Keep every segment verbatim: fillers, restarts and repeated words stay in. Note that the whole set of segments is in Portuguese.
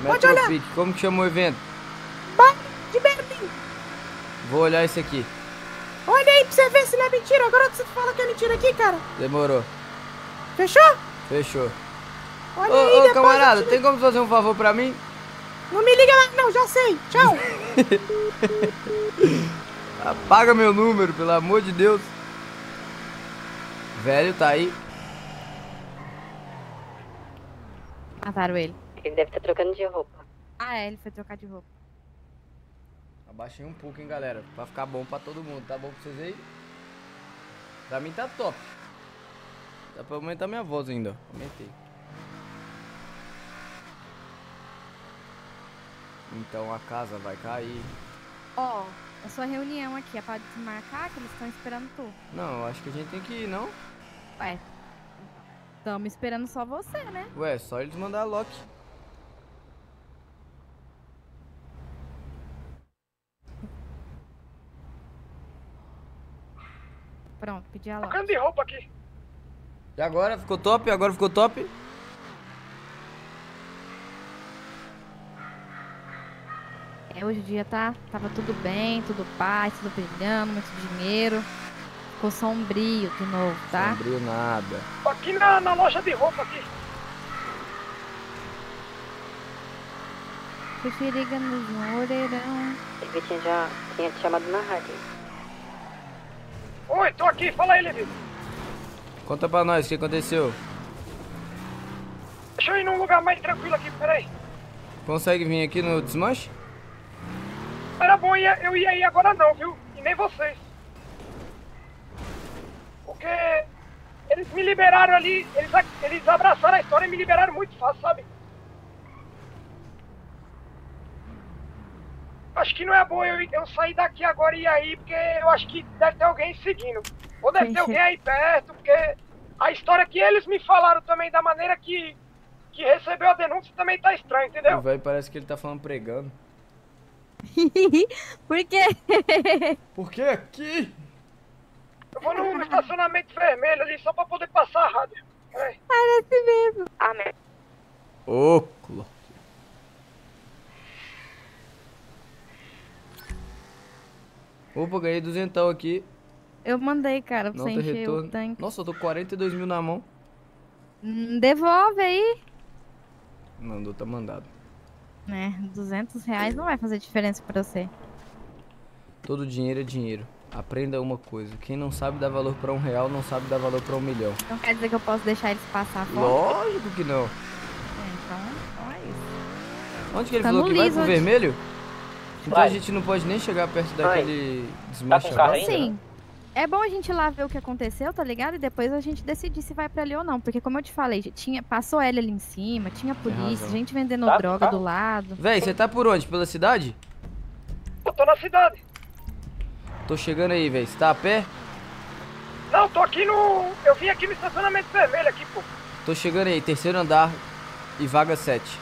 Pode olhar. Metropic, como que chama o evento? Baile de Berlim. Vou olhar esse aqui. Olha aí pra você ver se não é mentira. Agora você fala que é mentira aqui, cara. Demorou. Fechou? Fechou. Olha Ô, aí, ô depois camarada, eu te tem ligo. como fazer um favor pra mim? Não me liga lá, não, já sei. Tchau. Apaga meu número, pelo amor de Deus. Velho, tá aí. Mataram ele. Ele deve estar trocando de roupa. Ah, é, ele foi trocar de roupa. Abaixei um pouco, hein, galera. Pra ficar bom pra todo mundo. Tá bom pra vocês aí? Pra mim tá top. Dá pra aumentar minha voz ainda, ó. Aumentei. Então a casa vai cair. Ó, a sua reunião aqui é pra desmarcar que eles estão esperando tu. Não, eu acho que a gente tem que ir, não? Ué, estamos esperando só você, né? Ué, só eles mandar a Loki. Pronto, pedi a loja. Trocando de roupa aqui. E agora? Ficou top? Agora ficou top? É, hoje o dia tá, tava tudo bem, tudo paz, tudo brilhando, muito dinheiro. Ficou sombrio de novo, tá? Sombrio nada. Aqui na, na loja de roupa aqui. Preferiga no orelhão. Ele tinha já tinha te chamado na rádio. Oi, tô aqui. Fala aí, Levi. Conta pra nós o que aconteceu. Deixa eu ir num lugar mais tranquilo aqui, peraí. Consegue vir aqui no desmanche? Era bom ia- eu ia ir agora não, viu? E nem vocês. Porque eles me liberaram ali, eles, a- eles abraçaram a história e me liberaram muito fácil, sabe? Acho que não é bom eu, ir- eu sair daqui agora e ir aí, porque eu acho que deve ter alguém seguindo. Ou deve ter Gente. alguém aí perto, porque a história que eles me falaram também, da maneira que, que recebeu a denúncia, também tá estranha, O entendeu? velho parece que ele tá falando pregando. Por quê? Por que aqui? Eu vou num estacionamento vermelho ali só pra poder passar a rádio. Peraí. Parece mesmo. Ah, merda. Ô, clo- Opa, ganhei duzentão aqui. Eu mandei, cara, pra Não você tem encher retorno. o tanque. Nossa, eu tô com quarenta e dois mil na mão. Hum, Devolve aí. Mandou, tá mandado. É, duzentos reais não vai fazer diferença pra você. Todo dinheiro é dinheiro. Aprenda uma coisa. Quem não sabe dar valor pra um real, não sabe dar valor pra um milhão. Não quer dizer que eu posso deixar eles passar a foto? Lógico que não. É, então, então é isso. Onde que ele Tá falou no que vai liso, pro onde- vermelho? Então Vai. a gente não pode nem chegar perto Vai. daquele Tá com desmanchador. carro ainda? Sim. É bom a gente ir lá ver o que aconteceu, tá ligado? E depois a gente decidir se vai pra ali ou não. Porque como eu te falei, tinha, passou L ali em cima, tinha polícia, razão. gente vendendo Tá, droga tá. do lado. Véi, você tá por onde? Pela cidade? Eu tô na cidade. Tô chegando aí, véi. Você tá a pé? Não, tô aqui no... Eu vim aqui no estacionamento vermelho aqui, pô. Tô chegando aí, terceiro andar e vaga sete.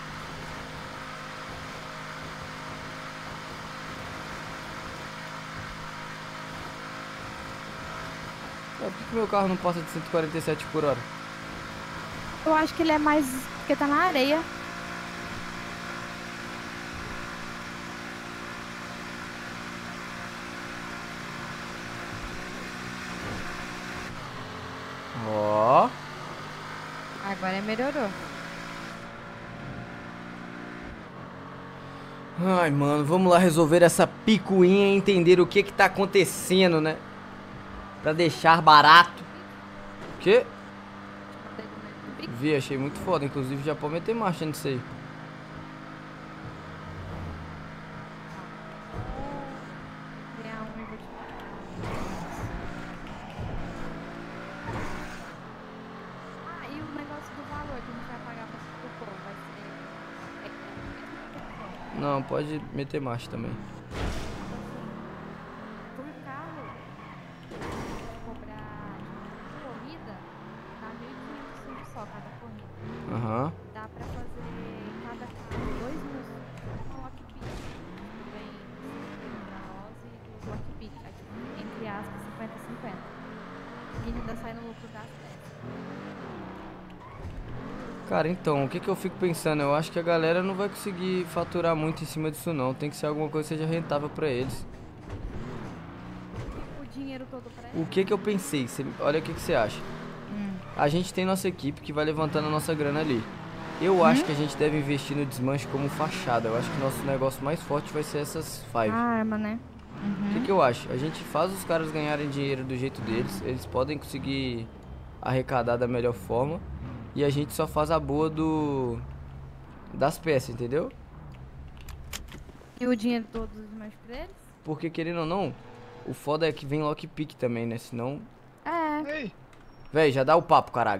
Por que que meu carro não passa de cento e quarenta e sete por hora? Eu acho que ele é mais... porque tá na areia. Ó. Agora melhorou. Ai, mano, vamos lá resolver essa picuinha e entender o que que tá acontecendo, né? Pra deixar barato. O quê? Vi, achei muito foda. Inclusive já pode meter marcha nisso aí. Ah, e o negócio do valor que a gente vai pagar pra pro povo vai ser... Não, pode meter marcha também. Por carro, cobrar corrida, dá mil e quinhentos só cada corrida. Aham. Dá pra fazer cada carro dois mil no Lockpick. Vem pra nós e do Lockpick. Aqui, entre aspas, cinquenta a cinquenta. E ainda sai no lucro das dez. Cara, então, o que que eu fico pensando? Eu acho que a galera não vai conseguir faturar muito em cima disso não. Tem que ser alguma coisa que seja rentável pra eles. O dinheiro todo pra ele? O que que eu pensei? Cê- olha o que que você acha. Hum. A gente tem nossa equipe que vai levantando a nossa grana ali. Eu acho que a gente deve investir no desmanche como fachada. Eu acho que nosso negócio mais forte vai ser essas A five. arma, né? O que que eu acho? A gente faz os caras ganharem dinheiro do jeito deles. Eles podem conseguir arrecadar da melhor forma. E a gente só faz a boa do... das peças, entendeu? E o dinheiro todo dos meus pra eles? Porque querendo ou não, o foda é que vem lockpick também, né? Senão... É. Ei, Véi, já dá o papo, caralho.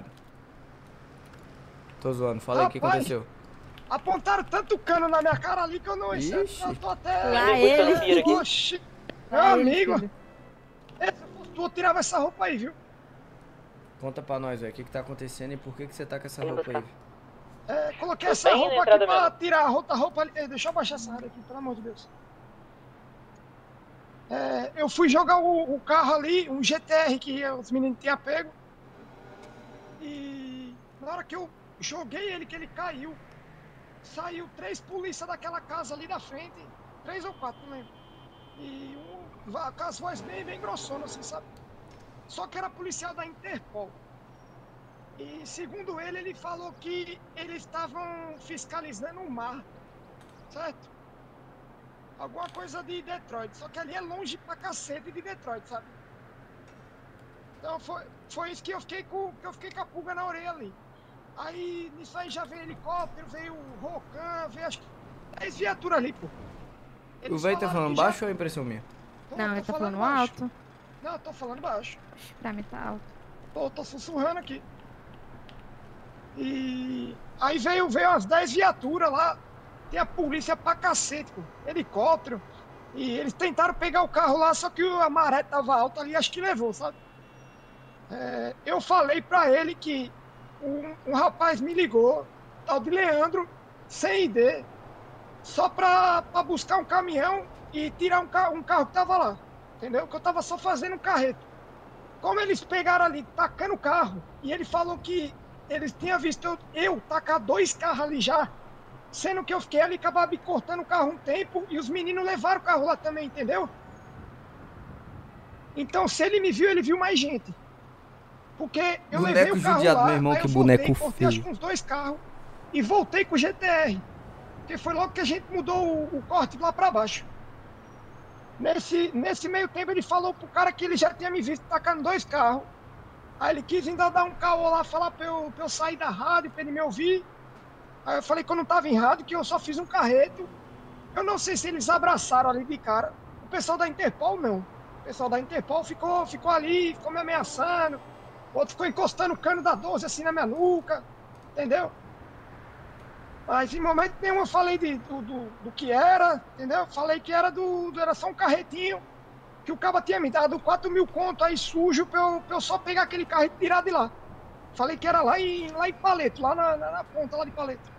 Tô zoando. Fala aí o que Rapaz. aconteceu. apontaram tanto cano na minha cara ali que eu não... Ixi. Eu tô até... Lá ele. Oxi, meu Lá ele, amigo. filho. É, se eu fosse tu, eu tirava essa roupa aí, viu? Conta pra nós, velho. O que que tá acontecendo e por que que você tá com essa Indo roupa aí? buscar. É, coloquei Tô essa bem na roupa aqui entrada pra mesmo. tirar a outra roupa ali. Ei, deixa eu baixar essa área aqui, pelo amor de Deus. É, eu fui jogar o, o carro ali, um G T R que os meninos tinham pego. E na hora que eu joguei ele, que ele caiu, saiu três polícias daquela casa ali da frente. Três ou quatro, não lembro. E um, va- com as vozes bem, bem grossonas, assim, sabe? Só que era policial da Interpol. E segundo ele, ele falou que eles estavam fiscalizando o mar, certo? Alguma coisa de Detroit, só que ali é longe pra cacete de Detroit, sabe? Então foi, foi isso que eu fiquei com, que eu fiquei com a pulga na orelha ali. Aí nisso aí já veio helicóptero, veio o Rocan, veio acho que dez viaturas ali, pô. O Eles velho tá falaram falando que já- baixo ou é impressão minha? Tô- Não, tô ele tá falando baixo. alto. Não, eu tô falando baixo. Pra mim tá alto. Tô, tô sussurrando aqui. E aí veio, veio umas dez viaturas lá. Tem a polícia pra cacete, pô. Helicóptero. E eles tentaram pegar o carro lá, só que a maré tava alta ali, acho que levou, sabe? É, eu falei pra ele que um, um rapaz me ligou, tal de Leandro, sem I D, só pra, pra buscar um caminhão e tirar um, ca- um carro que tava lá. Entendeu? Que eu tava só fazendo um carreto. Como eles pegaram ali, tacando o carro, e ele falou que eles tinham visto eu, eu tacar dois carros ali já, sendo que eu fiquei ali, acabava me cortando o carro um tempo, e os meninos levaram o carro lá também, entendeu? Então, se ele me viu, ele viu mais gente. Porque eu Boneco levei o carro judiado, lá, meu irmão, aí que eu voltei, boneco cortei acho feio. que uns dois carros, e voltei com o G T R. Porque foi logo que a gente mudou o, o corte lá pra baixo. Nesse, nesse meio tempo ele falou pro cara que ele já tinha me visto tacando dois carros. Aí ele quis ainda dar um caô lá, falar pra eu, pra eu sair da rádio, pra ele me ouvir. Aí eu falei que eu não tava em rádio, que eu só fiz um carreto. Eu não sei se eles abraçaram ali de cara. O pessoal da Interpol não. O pessoal da Interpol ficou, ficou ali, ficou me ameaçando. O outro ficou encostando o cano da doze assim na minha nuca. Entendeu? Mas em momento nenhum eu falei de, do, do, do que era, entendeu? Falei que era do, do era só um carretinho, que o cara tinha me dado quatro mil conto aí sujo pra eu, pra eu só pegar aquele carro e tirar de lá. Falei que era lá em, lá em Paleto, lá na, na, na ponta lá de Paleto.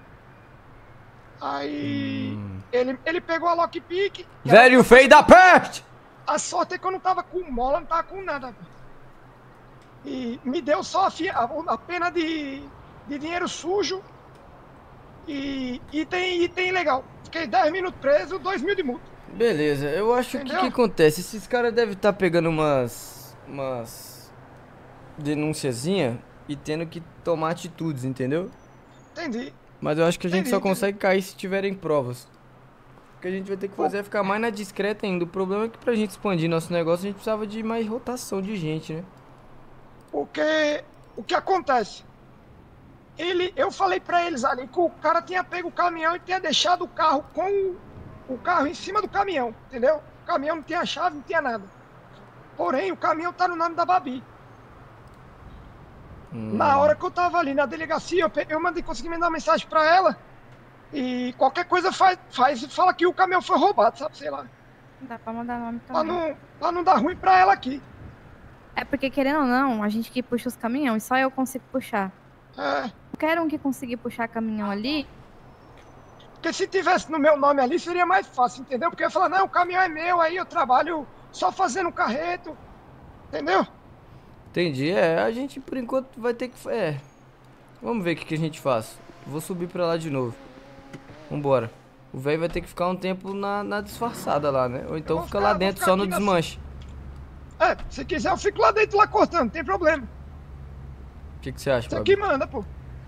Aí Hum. ele, ele pegou a lockpick. que Velho feio da peste! A sorte é que eu não tava com mola, não tava com nada. E me deu só a, fia, a, a pena de, de dinheiro sujo e item, item ilegal. Fiquei dez minutos preso, dois mil de multa. Beleza, eu acho que o que Entendeu? acontece? Esses caras devem estar pegando umas. umas. denunciazinha e tendo que tomar atitudes, entendeu? Entendi. Mas eu acho que a gente Entendi, só entendi. consegue cair se tiverem provas. O que a gente vai ter que fazer é ficar mais na discreta ainda. O problema é que pra gente expandir nosso negócio, a gente precisava de mais rotação de gente, né? Porque o que acontece? Ele, eu falei pra eles ali que o cara tinha pego o caminhão e tinha deixado o carro com o, o carro em cima do caminhão, entendeu? O caminhão não tinha chave, não tinha nada. Porém, o caminhão tá no nome da Babi. Hum. Na hora que eu tava ali na delegacia, eu, pe- eu mandei conseguir mandar uma mensagem pra ela. E qualquer coisa faz, faz, fala que o caminhão foi roubado, sabe? Sei lá. Dá pra mandar nome Pra também. não, pra não dar ruim pra ela aqui. É porque, querendo ou não, a gente que puxa os caminhões, só eu consigo puxar. É. Qualquer um que conseguir puxar caminhão ali, Porque se tivesse no meu nome ali, seria mais fácil, entendeu? Porque eu ia falar, não, o caminhão é meu, aí eu trabalho só fazendo carreto. Entendeu? Entendi, é, a gente por enquanto vai ter que. É. Vamos ver o que, que a gente faz. Vou subir pra lá de novo. Vambora. O velho vai ter que ficar um tempo na, na disfarçada lá, né? Ou então fica lá dentro só no desmanche. É, se quiser eu fico lá dentro lá cortando, não tem problema. O que, que você acha, Isso Fábio? aqui manda, pô.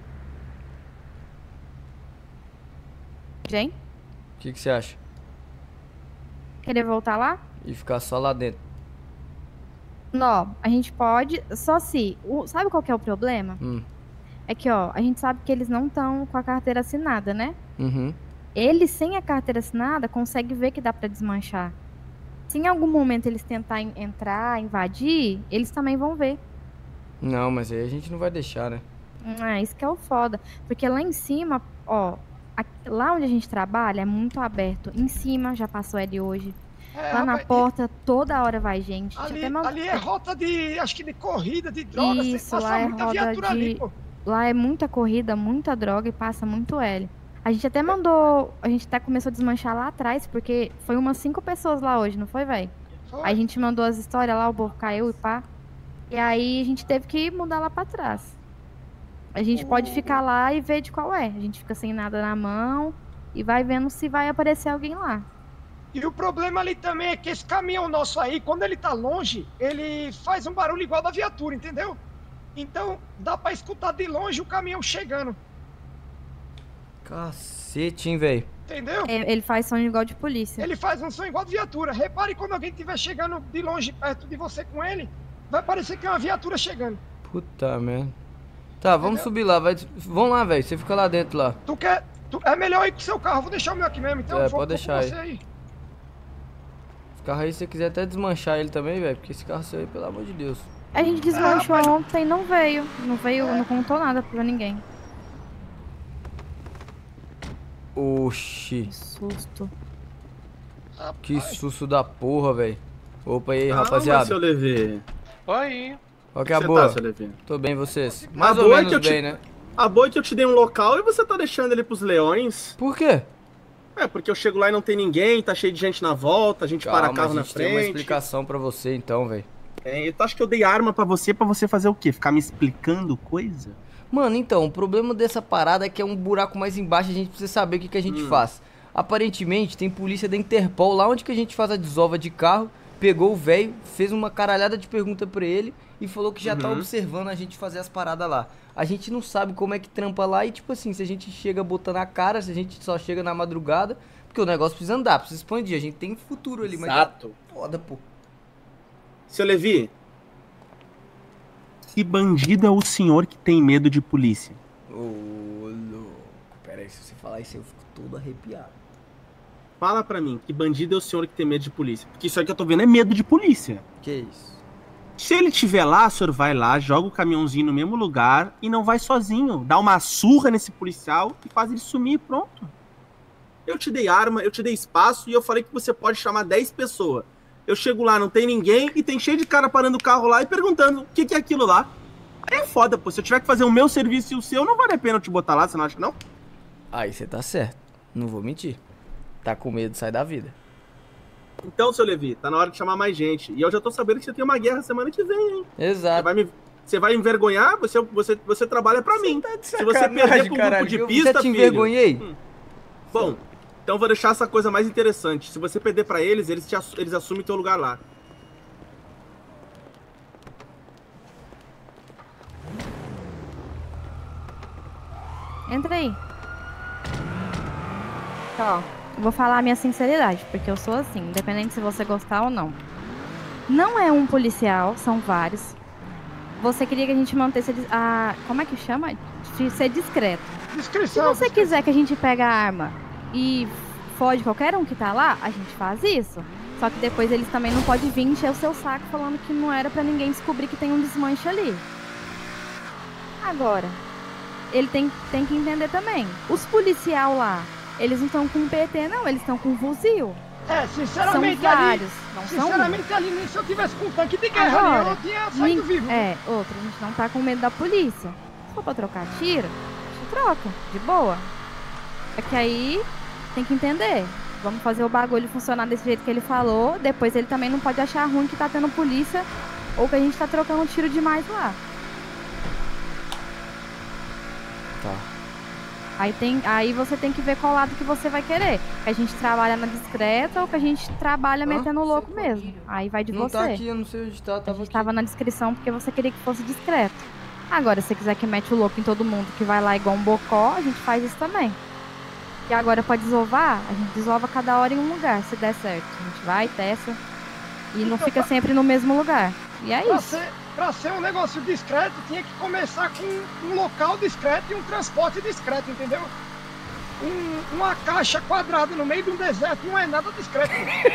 Gente, O que, que você acha? querer voltar lá? E ficar só lá dentro. Não, a gente pode, só se... o- sabe qual que é o problema? Hum. É que, ó, a gente sabe que eles não estão com a carteira assinada, né? Uhum. Eles, sem a carteira assinada, conseguem ver que dá pra desmanchar. Se em algum momento eles tentarem entrar, invadir, eles também vão ver. Não, mas aí a gente não vai deixar, né? Ah, isso que é o foda. Porque lá em cima, ó, a- lá onde a gente trabalha é muito aberto. Em cima já passou ele hoje. É, Lá na rapaz, porta toda hora vai gente. A gente Ali, até manda- ali é rota de, acho que de corrida, de drogas, tem que Isso, lá passar é muita roda viatura ali, de- pô. Lá é muita corrida, muita droga e passa muito L. A gente até mandou. A gente até começou a desmanchar lá atrás, porque foi umas cinco pessoas lá hoje, não foi, velho? Foi. Aí a gente mandou as histórias lá, o povo caiu e pá. E aí a gente teve que mudar lá pra trás. A gente pode ficar lá e ver de qual é. A gente fica sem nada na mão e vai vendo se vai aparecer alguém lá. E o problema ali também é que esse caminhão nosso aí, quando ele tá longe, ele faz um barulho igual da viatura, entendeu? Então dá pra escutar de longe o caminhão chegando, Cacete, hein, velho? entendeu? É, ele faz som igual de polícia. Ele faz um som igual de viatura. Repare quando alguém estiver chegando de longe perto de você com ele, vai parecer que é uma viatura chegando. Puta merda. Tá, vamos Entendeu? subir lá. Vai... Vamos lá, velho. Você fica lá dentro lá. Tu quer. Tu, é melhor ir com o seu carro, vou deixar o meu aqui mesmo, então É, eu vou, pode vou deixar com aí. você aí. Esse carro aí, se você quiser até desmanchar ele também, velho. Porque esse carro seu aí, pelo amor de Deus. A gente desmanchou Ah, mas- ontem, não veio. Não veio, não contou nada pra ninguém. Oxi. Que susto. Que Rapaz, susto da porra, velho. Opa, e aí, Calma, rapaziada. seu Levi. Oi. Qual que é a Você boa? tá, seu Levi? Tô bem, vocês? Mais A ou boa é menos que eu te- bem, né? A boa é que eu te dei um local e você tá deixando ele pros leões. Por quê? É, porque eu chego lá e não tem ninguém, tá cheio de gente na volta, a gente para Calma, carro a na gente tem uma frente. explicação pra você então, velho. É, e tu acha que eu dei arma pra você, pra você fazer o quê? Ficar me explicando coisa? Mano, então, o problema dessa parada é que é um buraco mais embaixo, a gente precisa saber o que, que a gente Hum. faz. Aparentemente, tem polícia da Interpol lá onde que a gente faz a desova de carro, pegou o velho, fez uma caralhada de pergunta pra ele e falou que já tá Uhum. observando a gente fazer as paradas lá. A gente não sabe como é que trampa lá e, tipo assim, se a gente chega botando a cara, se a gente só chega na madrugada, porque o negócio precisa andar, precisa expandir, a gente tem futuro ali, mas Exato. tá foda, pô. Seu Levi, que bandido é o senhor que tem medo de polícia? Ô, louco, pera aí, se você falar isso eu fico todo arrepiado. Fala pra mim, que bandido é o senhor que tem medo de polícia? Porque isso aí que eu tô vendo é medo de polícia. Que isso? Se ele estiver lá, o senhor vai lá, joga o caminhãozinho no mesmo lugar e não vai sozinho. Dá uma surra nesse policial e faz ele sumir, pronto. Eu te dei arma, eu te dei espaço e eu falei que você pode chamar dez pessoas. Eu chego lá, não tem ninguém e tem cheio de cara parando o carro lá e perguntando o que, que é aquilo lá. Aí é foda, pô. Se eu tiver que fazer o meu serviço e o seu, não vale a pena eu te botar lá, você não acha que não? Aí você tá certo, não vou mentir. Tá com medo, sai da vida. Então, seu Levi, tá na hora de chamar mais gente. E eu já tô sabendo que você tem uma guerra semana que vem, hein? Você Exato. vai me, você vai me envergonhar? Você, você, você trabalha pra mim. Tá de Se você perder pra um grupo caralho. de Eu pista, já te filho. envergonhei? Hum. Bom, então eu vou deixar essa coisa mais interessante. Se você perder pra eles, eles, te assu- eles assumem teu lugar lá. Entra aí. Ó, eu vou falar a minha sinceridade, porque eu sou assim, independente se você gostar ou não. Não é um policial, são vários. Você queria que a gente mantesse a... Como é que chama? De ser discreto. Se Descrição. você quiser que a gente pegue a arma e fode qualquer um que tá lá, a gente faz isso. Só que depois eles também não podem vir encher o seu saco falando que não era pra ninguém descobrir que tem um desmanche ali. Agora, ele tem, tem que entender também. Os policial lá, eles não estão com P T não, eles estão com fuzil. É, São sinceramente ali. vários, não são um. Sinceramente ali, nem se eu tivesse com um tanque de guerra Agora, ali, eu tinha saído Nin- vivo. É, outra, a gente não tá com medo da polícia. Se for pra trocar tiro, a gente troca, de boa. É que aí tem que entender. Vamos fazer o bagulho funcionar desse jeito que ele falou. Depois ele também não pode achar ruim que tá tendo polícia ou que a gente tá trocando tiro demais lá. Tá. Aí, tem, aí você tem que ver qual lado que você vai querer. Que a gente trabalha na discreta ou que a gente trabalha Hã? metendo o louco mesmo. Aí vai de Não você. tá aqui, eu não sei onde tá, A tava gente aqui. tava na descrição porque você queria que fosse discreto. Agora, se você quiser que mete o louco em todo mundo, que vai lá igual um bocó, a gente faz isso também. E agora, pra desovar, a gente desova cada hora em um lugar, se der certo. A gente vai, testa. E não Então, fica pra- sempre no mesmo lugar. E é Pra isso. ser, pra ser um negócio discreto, tinha que começar com um local discreto e um transporte discreto, entendeu? Um- uma caixa quadrada no meio de um deserto não é nada discreto.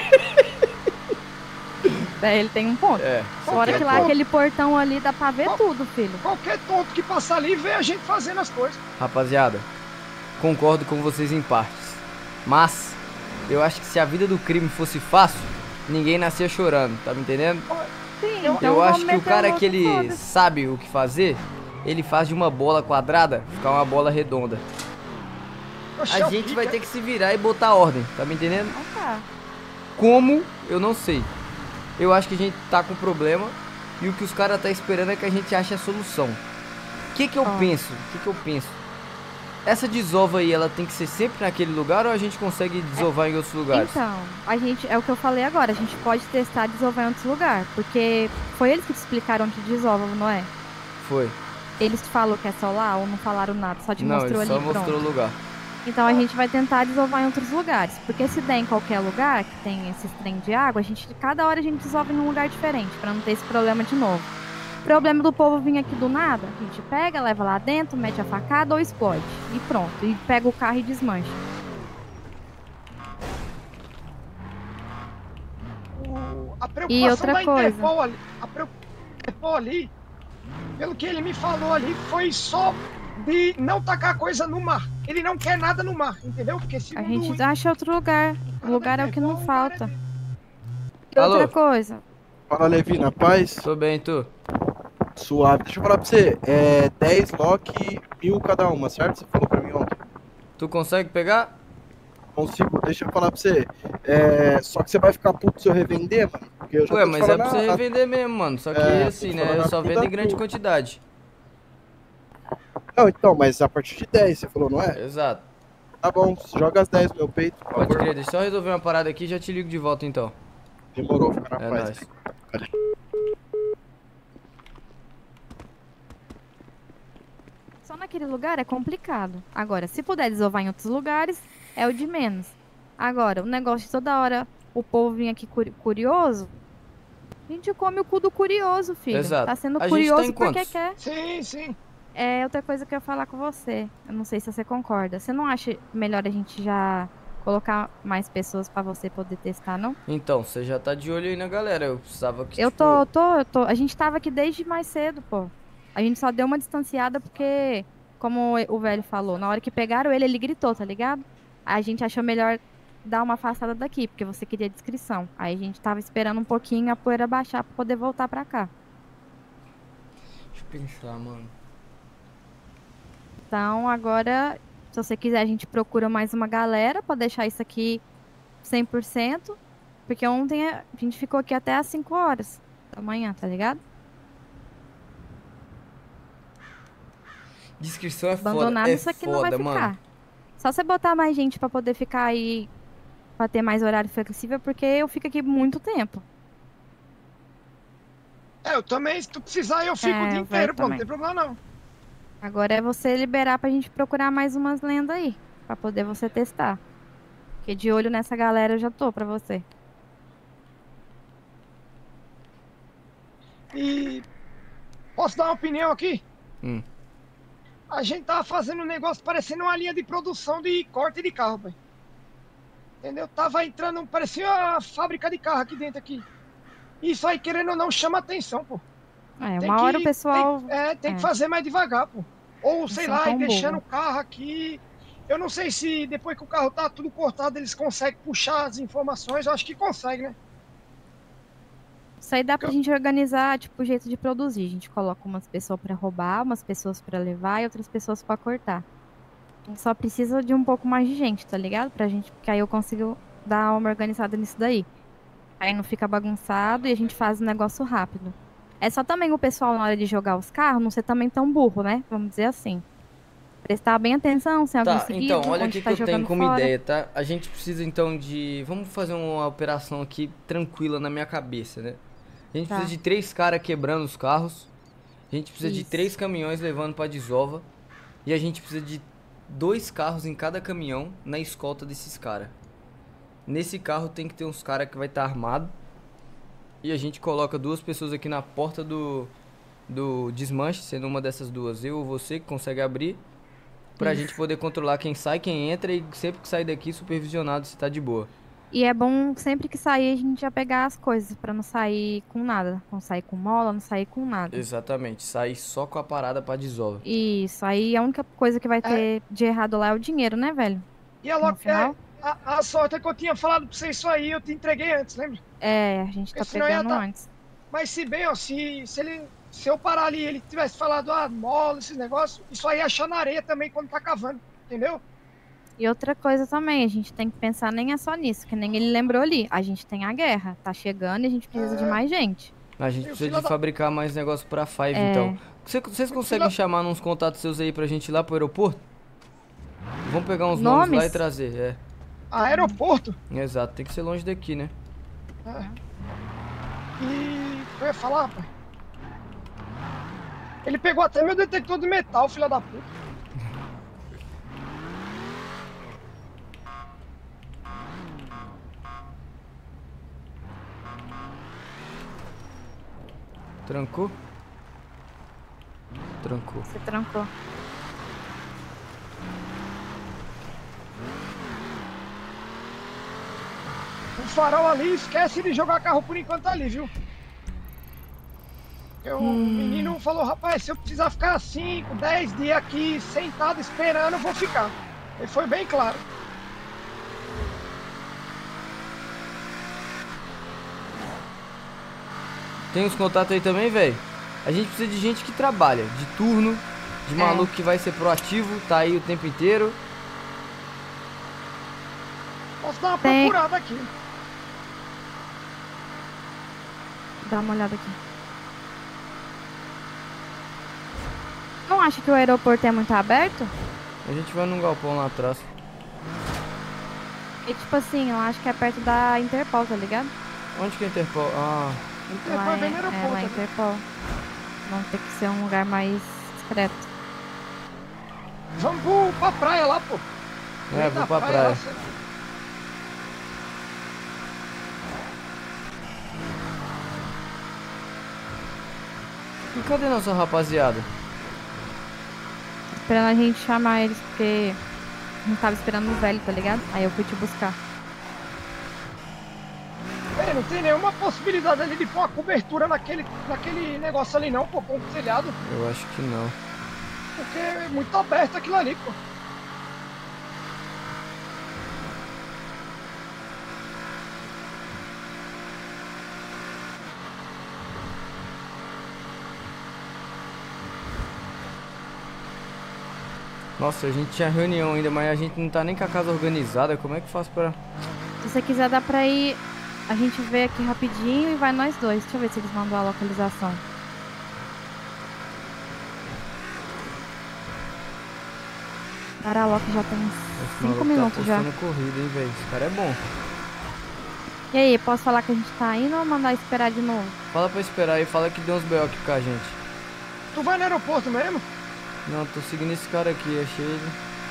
É, ele tem um ponto. É. Fora qualquer que lá ponto. aquele portão ali dá pra ver Qual- tudo, filho. Qualquer tonto que passar ali vê a gente fazendo as coisas. Rapaziada, concordo com vocês em partes. Mas, eu acho que se a vida do crime fosse fácil, ninguém nascia chorando, tá me entendendo? Sim, Eu- então eu vamos acho que o meter cara louco, que ele foda-se. sabe o que fazer, ele faz de uma bola quadrada ficar uma bola redonda. Oxe, A é o gente pica. vai ter que se virar e botar ordem, tá me entendendo? Então tá. Como? Eu não sei. Eu acho que a gente tá com problema e o que os caras tá esperando é que a gente ache a solução. O que que eu Ó. penso? O que que eu penso? Essa desova aí, ela tem que ser sempre naquele lugar ou a gente consegue desovar em outros lugares? Então, a gente, é o que eu falei agora, a gente pode testar desovar em outros lugares, porque foi eles que te explicaram onde desova, não é? Foi. Eles te falaram que é só lá ou não falaram nada, só te Não, mostrou ele ali só e pronto. mostrou o lugar. Então a gente vai tentar desovar em outros lugares, porque se der em qualquer lugar que tem esses trem de água, a gente cada hora a gente desova em um lugar diferente, pra não ter esse problema de novo. O problema do povo vir aqui do nada, a gente pega, leva lá dentro, mete a facada ou explode. E pronto, e pega o carro e desmancha. O- a preocupação outra da coisa? Interpol ali, a preocupação da Interpol ali, pelo que ele me falou ali, foi só de não tacar coisa no mar. Ele não quer nada no mar, entendeu? Porque A segundo gente o- acha outro lugar. O lugar é o que não Interpol, o cara falta. é- E outra Alô? coisa, Fala, Levi, na paz? Tô bem, tu? Suave. Deixa eu falar pra você, é dez lock, mil cada uma, certo? Você falou pra mim ontem. Tu consegue pegar? Consigo, deixa eu falar pra você. É, só que você vai ficar puto se eu revender, mano? Porque eu já Ué, tô te mas é falando pra você a- revender mesmo, mano. Só que É, assim, tô né? falando Eu a só vida vendo em grande tua. quantidade. Não, então, mas a partir de dez, você falou, não é? Exato. Tá bom, joga as dez no meu peito, por Pode favor. crer, deixa eu só resolver uma parada aqui e já te ligo de volta então. Demorou, fica na É paz. nóis. só naquele lugar é complicado. Agora, se puder desovar em outros lugares, é o de menos. Agora, o negócio de toda hora o povo vir aqui curi- curioso, a gente come o cu do curioso, filho. Exato. Tá sendo A gente curioso tá em porque quantos? quer. Sim, sim. É outra coisa que eu ia falar com você. Eu não sei se você concorda. Você não acha melhor a gente já colocar mais pessoas pra você poder testar, não? Então, você já tá de olho aí na galera. Eu precisava que. Eu tipo, tô, tô, eu tô. A gente tava aqui desde mais cedo, pô. A gente só deu uma distanciada porque, como o velho falou, na hora que pegaram ele, ele gritou, tá ligado? A gente achou melhor dar uma afastada daqui, porque você queria descrição. Aí a gente tava esperando um pouquinho a poeira baixar pra poder voltar pra cá. Deixa eu pensar, mano. Então, agora, se você quiser, a gente procura mais uma galera pra deixar isso aqui cem por cento. Porque ontem a gente ficou aqui até às cinco horas da manhã, tá ligado? Descrição é foda. Abandonado É isso aqui não vai foda, ficar. mano. Só você botar mais gente pra poder ficar aí, pra ter mais horário flexível, porque eu fico aqui muito tempo. É, eu também, se tu precisar, eu fico É, o dia eu inteiro, vou pô, não também. tem problema não. Agora é você liberar pra gente procurar mais umas lendas aí, pra poder você testar. Porque de olho nessa galera eu já tô pra você. E posso dar uma opinião aqui? Hum. A gente tava fazendo um negócio parecendo uma linha de produção de corte de carro, pai. Entendeu? Tava entrando, parecia uma fábrica de carro aqui dentro aqui. Isso aí, querendo ou não, chama atenção, pô. É, Tem uma hora que- o pessoal. Tem, é, tem é. que fazer mais devagar, pô. Ou, sei São lá, tão ir deixando burro. o carro aqui. Eu não sei se depois que o carro tá tudo cortado, eles conseguem puxar as informações. Eu acho que consegue, né? Isso aí dá pra gente organizar, tipo, o jeito de produzir. A gente coloca umas pessoas pra roubar, umas pessoas pra levar e outras pessoas pra cortar. A gente só precisa de um pouco mais de gente, tá ligado? Pra gente, porque aí eu consigo dar uma organizada nisso daí. Aí não fica bagunçado e a gente faz um negócio rápido. É só também o pessoal, na hora de jogar os carros, não ser também tão burro, né? Vamos dizer assim. prestar bem atenção se é alguém Tá, seguido, então, olha o onde que, tá que eu tenho jogando como fora. ideia, tá? A gente precisa então de. Vamos fazer uma operação aqui tranquila na minha cabeça, né? A gente Tá. precisa de três caras quebrando os carros. A gente precisa de Isso. três caminhões levando pra desova. E a gente precisa de dois carros em cada caminhão na escolta desses caras. Nesse carro tem que ter uns caras que vai estar armado. E a gente coloca duas pessoas aqui na porta do, do desmanche, sendo uma dessas duas eu ou você que consegue abrir. Pra Isso. gente poder controlar quem sai, quem entra e sempre que sair daqui supervisionado se tá de boa. E é bom sempre que sair a gente já pegar as coisas pra não sair com nada. Não sair com mola, não sair com nada. Exatamente, sair só com a parada pra desova. Isso, aí a única coisa que vai ter de errado lá é o dinheiro, né, velho? E a, No logo, final? é, a, a sorte é que eu tinha falado pra você isso aí, eu te entreguei antes, lembra? É, a gente tá Porque senão ia pegando tá- antes. Mas se bem, ó, se, se ele. Se eu parar ali e ele tivesse falado, ah, mola, esses negócios, isso aí ia achar na areia também quando tá cavando, entendeu? E outra coisa também, a gente tem que pensar nem é só nisso, que nem ele lembrou ali. A gente tem a guerra, tá chegando e a gente precisa de É. mais gente. A gente E o precisa filho de da- fabricar mais negócio pra Five, É. então. Cê- Vocês conseguem filho- chamar uns contatos seus aí pra gente ir lá pro aeroporto? Vamos pegar uns nomes, Nomes? lá e trazer, é. Aeroporto. Exato, tem que ser longe daqui, né? É. E. Eu ia falar, rapaz. Ele pegou até meu detector de metal, filha da puta. Trancou? Trancou. Você trancou. O farol ali, esquece de jogar carro por enquanto ali, viu? Porque o menino falou, rapaz, se eu precisar ficar cinco, dez dias aqui sentado esperando, eu vou ficar. Ele foi bem claro. Tem uns contatos aí também, velho? A gente precisa de gente que trabalha, de turno, de É. maluco que vai ser proativo, tá aí o tempo inteiro. Posso dar uma Tem. procurada aqui. Dá uma olhada aqui. Não acha que o aeroporto é muito aberto? A gente vai num galpão lá atrás. E tipo assim, eu acho que é perto da Interpol, tá ligado? Onde que é a Interpol? Ah, Depois Lá vem é, no é, aeroporto. lá é né? Interpol. Vamos ter que ser um lugar mais discreto. Vamos pro, pra praia lá, pô. é, Vem vou da pra praia. lá, cê- E cadê nossa rapaziada? Esperando a gente chamar eles, porque a gente tava esperando o velho, tá ligado? Aí eu fui te buscar. É, não tem nenhuma possibilidade ali de pôr uma cobertura naquele, naquele negócio ali não, pô, com o telhado. Eu acho que não. Porque é muito aberto aquilo ali, pô. Nossa, a gente tinha reunião ainda, mas a gente não tá nem com a casa organizada. Como é que faz pra... Se você quiser, dá pra ir. A gente vê aqui rapidinho e vai nós dois. Deixa eu ver se eles mandam a localização. Cara, a Loki já tem uns Esse cinco maluco minutos tá já. postando corrida, hein, velho. Esse cara é bom. E aí, posso falar que a gente tá indo ou mandar esperar de novo? Fala pra esperar aí, fala que deu uns B O aqui com a gente. Tu vai no aeroporto mesmo? Não, tô seguindo esse cara aqui, achei ele.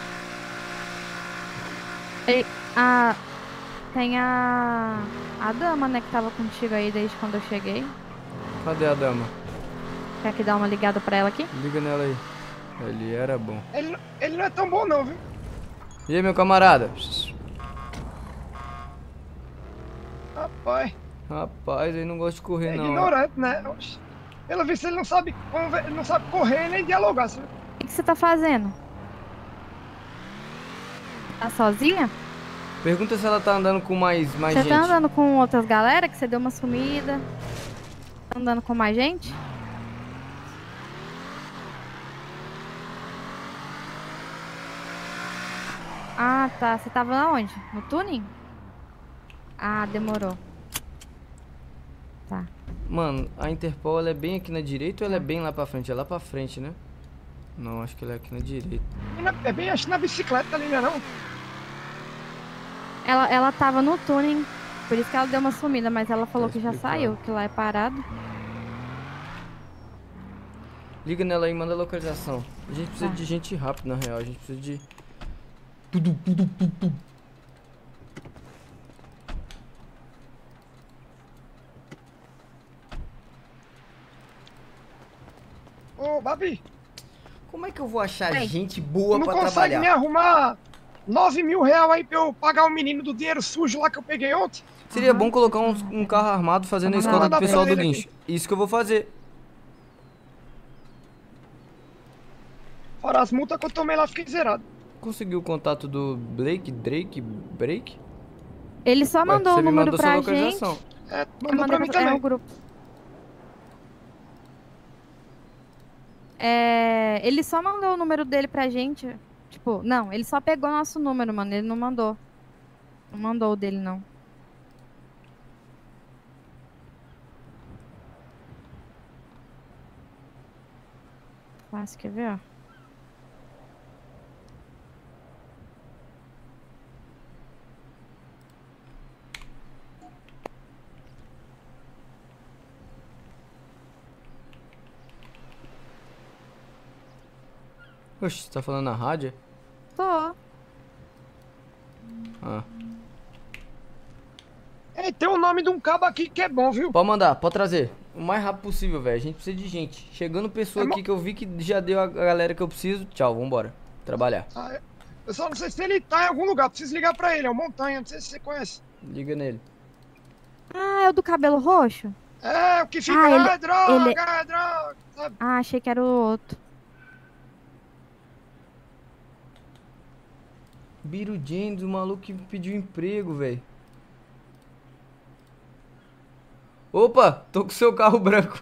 Ei, a... Tem a... A dama, né, que tava contigo aí desde quando eu cheguei. Cadê a dama? Quer que dá uma ligada pra ela aqui? Liga nela aí. Ele era bom. Ele, não- ele não é tão bom não, viu? E aí, meu camarada? Rapaz, Rapaz, ele não gosta de correr, é não. né? ignorante, né? Oxe. Pelo visto ele não sabe, conver- ele não sabe correr nem dialogar, sabe? O que, que você tá fazendo? Tá sozinha? Pergunta se ela tá andando com mais, mais Você gente. tá andando com outras galera que você deu uma sumida? Tá andando com mais gente? Ah, tá. Você tava onde? No tuning? Ah, demorou. Tá. Mano, a Interpol ela é bem aqui na direita ou ela é bem lá pra frente? É lá pra frente, né? Não, acho que ele é aqui na direita. E na- É bem, acho que na bicicleta ali, não é não? Ela, ela tava no túnel, por isso que ela deu uma sumida, mas ela falou Tá que já explicado. saiu, que lá é parado. Liga nela aí e manda a localização. A gente precisa Tá. de gente rápida, na real. A gente precisa de... Tudo, tudo, tudo, tudo. Ô, Babi, Como é que eu vou achar Ei. gente tu boa não pra consegue trabalhar? me arrumar nove mil reais aí pra eu pagar o menino do dinheiro sujo lá que eu peguei ontem? Seria Aham. bom colocar um, um carro armado fazendo a Vamos escolta lá. do pessoal do Mandar pra ele guincho. Isso que eu vou fazer. Fora as multas que eu tomei lá, fiquei zerado. Conseguiu o contato do Blake? Drake? Break? Ele só Ué, mandou você o me número mandou sua pra gente. localização. É, Eu mandou mandei pra mim pra- é, também. o grupo. É, ele só mandou o número dele pra gente. Tipo, não, ele só pegou nosso número, mano. Ele não mandou. Não mandou o dele, não. Fácil, quer ver, ó? Oxe, você tá falando na rádio? Tô. Ah. É, tem o nome de um cabo aqui que é bom, viu? Pode mandar, pode trazer. O mais rápido possível, velho. A gente precisa de gente. Chegando pessoa É mo- aqui que eu vi que já deu a galera que eu preciso. Tchau, vambora. Trabalhar. Ah, eu só não sei se ele tá em algum lugar, preciso ligar pra ele, é o Montanha, não sei se você conhece. Liga nele. Ah, é o do cabelo roxo? É, o que fica, Ah, ah, ele- é droga, ele- é droga, sabe? Ah, achei que era o outro. Biro James, o maluco que pediu emprego, velho. Opa, tô com seu carro branco.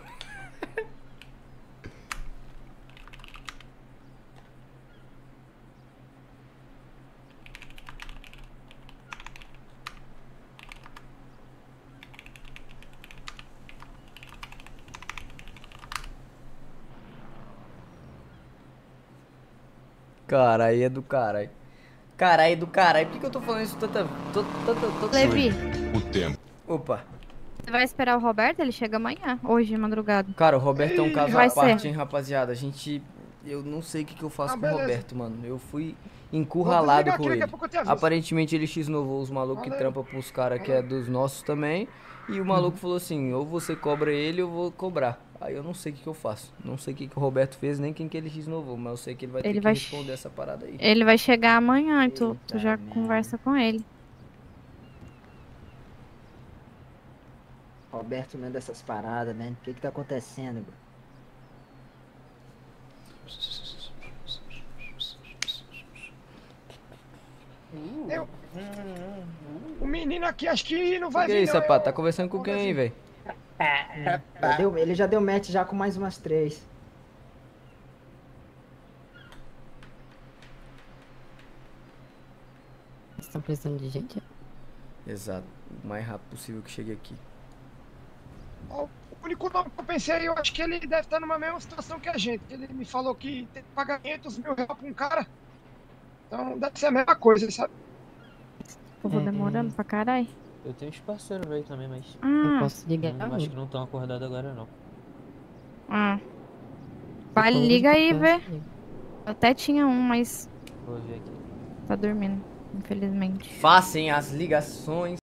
Caralho, é do caralho. Caralho, é do caralho. Por que, que eu tô falando isso tanta... to- tanta... tanta... Levi, O tempo. Opa. você vai esperar o Roberto? Ele chega amanhã, hoje, de madrugada. Cara, o Roberto é um caso Vai à parte, ser. hein, rapaziada. A gente... Eu não sei o que, que eu faço Ah, com o beleza. Roberto, mano. Eu fui Vou encurralado desligar com aqui, daqui ele. a pouco eu te aviso. Aparentemente ele x-novou os malucos que Valeu. trampam pros caras que é dos nossos também. E o maluco falou assim, ou você cobra ele ou eu vou cobrar. Aí eu não sei o que, que eu faço. Não sei o que, que o Roberto fez, nem quem que ele x-novou. Mas eu sei que ele vai ter Ele que vai responder essa parada aí. Ele vai chegar amanhã e tu, tu Eita já merda. conversa com ele. Roberto não é dessas paradas, né? O que que tá acontecendo, bro? Eu- O menino aqui acho que não vai E vir, aí, não, sapato? eu- Tá conversando com quem aí, velho? Já deu- ele já deu match já com mais umas três. Vocês estão precisando de gente? Exato. O mais rápido possível que chegue aqui. Ó, O único nome que eu pensei, eu acho que ele deve estar numa mesma situação que a gente. Ele me falou que tem que pagar quinhentos mil reais pra um cara. Então deve ser a mesma coisa, sabe? Eu vou É, demorando pra caralho. Eu tenho uns parceiros aí também, mas Eu Ah, posso ligar. não, acho que não estão acordados agora não. ah. Vai, liga aí, vê. Eu até tinha um, mas Vou ver aqui. tá dormindo, infelizmente. Façam as ligações.